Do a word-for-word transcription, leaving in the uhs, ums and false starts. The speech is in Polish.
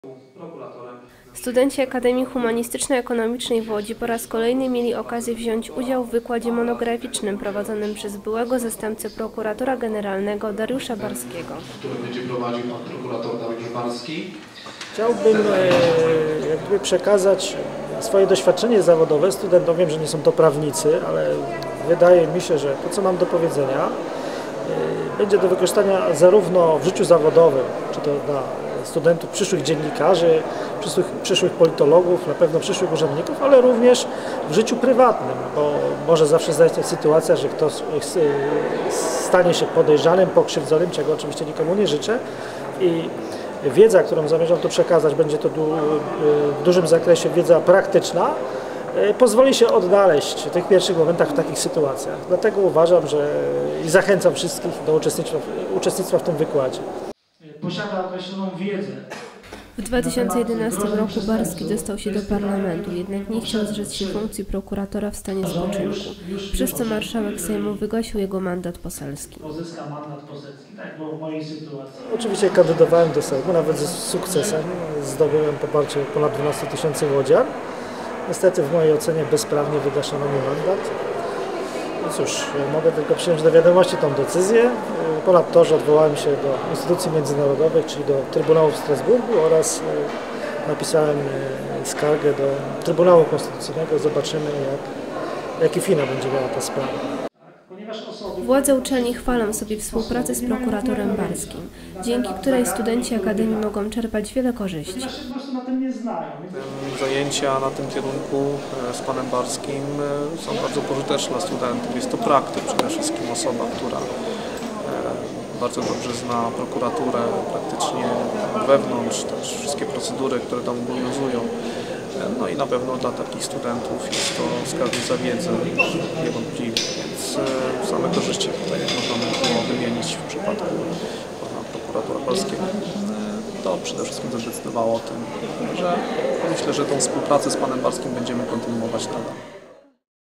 Studenci Akademii Humanistyczno-Ekonomicznej w Łodzi po raz kolejny mieli okazję wziąć udział w wykładzie monograficznym prowadzonym przez byłego zastępcę prokuratora generalnego Dariusza Barskiego. Który będzie prowadził pan prokurator Dariusz Barski. Chciałbym e, jakby przekazać swoje doświadczenie zawodowe studentom. Wiem, że nie są to prawnicy, ale wydaje mi się, że to, co mam do powiedzenia, e, będzie do wykorzystania zarówno w życiu zawodowym, czy to dla studentów, przyszłych dziennikarzy, przyszłych, przyszłych politologów, na pewno przyszłych urzędników, ale również w życiu prywatnym, bo może zawsze zaistnieć sytuacja, że ktoś stanie się podejrzanym, pokrzywdzonym, czego oczywiście nikomu nie życzę. I wiedza, którą zamierzam tu przekazać, będzie to w dużym zakresie wiedza praktyczna, pozwoli się odnaleźć w tych pierwszych momentach w takich sytuacjach. Dlatego uważam, że i zachęcam wszystkich do uczestnictwa, uczestnictwa w tym wykładzie. Posiada określoną wiedzę. W dwa tysiące jedenastym roku Barski dostał się do parlamentu, jednak nie chciał zrzec się funkcji prokuratora w stanie spoczynku, przez co marszałek Sejmu wygasił jego mandat poselski. Pozyska mandat poselski, tak było w mojej sytuacji. Oczywiście kandydowałem do Sejmu, nawet z sukcesem. Zdobyłem poparcie ponad dwunastu tysięcy łodzian. Niestety w mojej ocenie bezprawnie wygaszono mi mandat. No cóż, mogę tylko przyjąć do wiadomości tą decyzję. Ponadto, że odwołałem się do instytucji międzynarodowych, czyli do Trybunału w Strasburgu oraz napisałem skargę do Trybunału Konstytucyjnego. Zobaczymy, jak, jaki finał będzie miała ta sprawa. Władze uczelni chwalą sobie współpracę z prokuratorem Barskim, dzięki której studenci Akademii mogą czerpać wiele korzyści. Zajęcia na tym kierunku z panem Barskim są bardzo pożyteczne dla studentów. Jest to praktyk, przede wszystkim osoba, która bardzo dobrze zna prokuraturę, praktycznie wewnątrz, też wszystkie procedury, które tam obowiązują. No i na pewno dla takich studentów jest to skarbnica wiedzy niewątpliwie, więc same korzyści tutaj możemy było wymienić w przypadku pana prokuratora Barskiego. To przede wszystkim zadecydowało o tym, że myślę, że tą współpracę z panem Barskim będziemy kontynuować nadal.